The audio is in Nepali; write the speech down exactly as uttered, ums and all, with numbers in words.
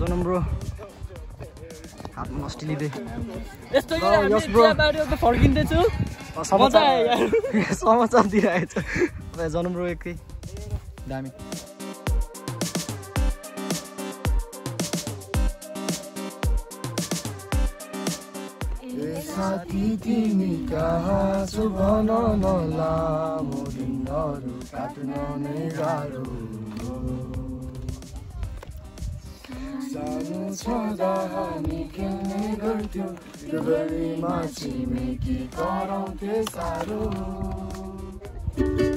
जनम ब्रो हातमा मस्टी लिँदै यस्तो यस ब्रो बाटो त फर्किँदैछु मजा आयो यार समाचार दिइरहेछ जनम ब्रो एकै दामी साथी तिमी कहाँ छु भन न लामो दिनहरू काट्न नै गाह्रो सानो छँदा हामी खेल्ने गर्थ्यौँ त्यो गरीमा छिमेकी कराउँथे साह्रो